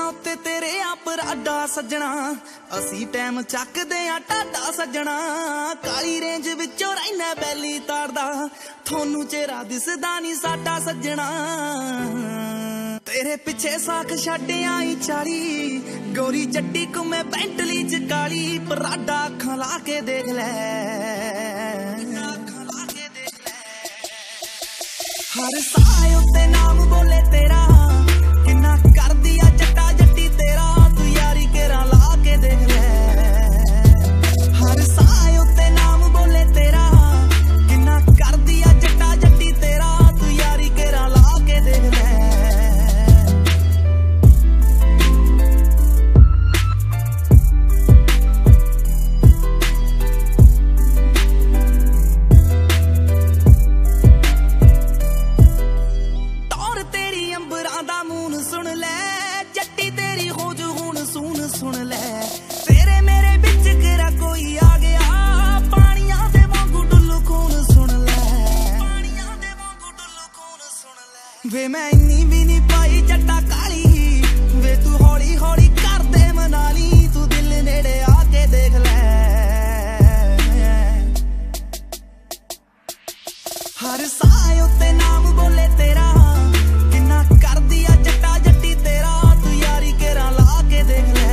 उत्ते तेरे आ पराडा सजना, असी टाइम चकदे आ टाडा सजना। काली रेंज विचों रैना बैली तारदा, थोनू चेहरा दिसदा नी साडा सजना। तेरे पिछे साख छड्डे आई 40, गोरी चट्टी घुमे बेंटली च काली। पराडा अखां ला के देख लै, हर साए उत्ते नाम बोले तेरा, किन्ना कर दिया जट्टा जट्टी तेरा। तू यारी केरा ला के देख ले, हर साए उत्ते नाम बोले तेरा, किन्ना कर दिया जट्टा जट्टी तेरा। तू यारी केरा ला के देख ले। सुन ले तेरे मेरे बिच केरा कोई आ गया, पानिया दे वांगू डुल्लू खून। सुन ले पानिया दे वांगू डुल्लू खून। सुन ले वे मैं इन्नी भी नहीं पाई जट्टा काली, वे तू हौली हौली कर दे मनाली। तू दिल नेड़े आके देख ले, हर साए उत्ते नाम बोले तेरा, किन्ना कर दिया जट्टा जट्टी तेरा। तू यारी केरा ला के देख ले,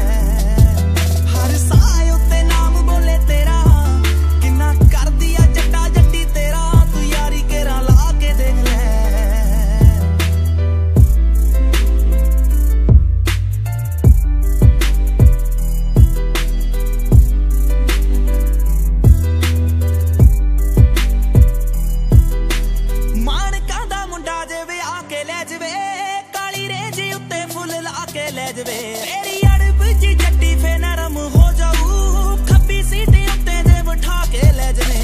तेरी अड़ब जी जट्टी फे नरम हो जाऊ। खब्बी सीटी उत्ते जे बिठा के ले जवे,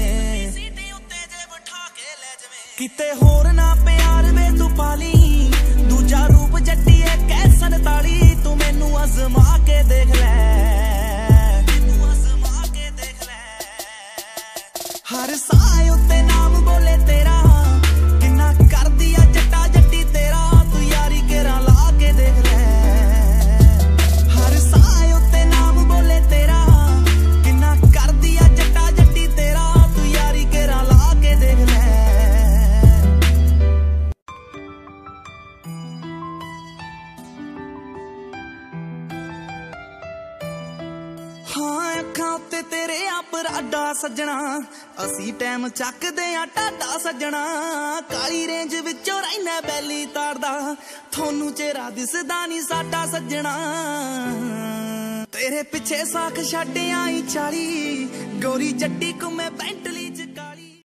किते होर ना प्यार वे तू पाली। दूजा रूप जट्टी है कैसन ताली। तू मैनू अजमा के देख ले, हर साए उत्ते नाम बोले तेरा, किन्ना कर दिया जट्टा जट्टी तेरा। तू यारी केरा ला के देख ले, तेरे आ पराडा सजना। असी टाइम चकदे आ टाडा सजना। काली रेंज विचों रैना बैली तारदा, थोनू चेहरा दिसदा नी साडा सजना। तेरे पिछे साख छड्डे आई 40, गोरी चट्टी घुमे बेंटली।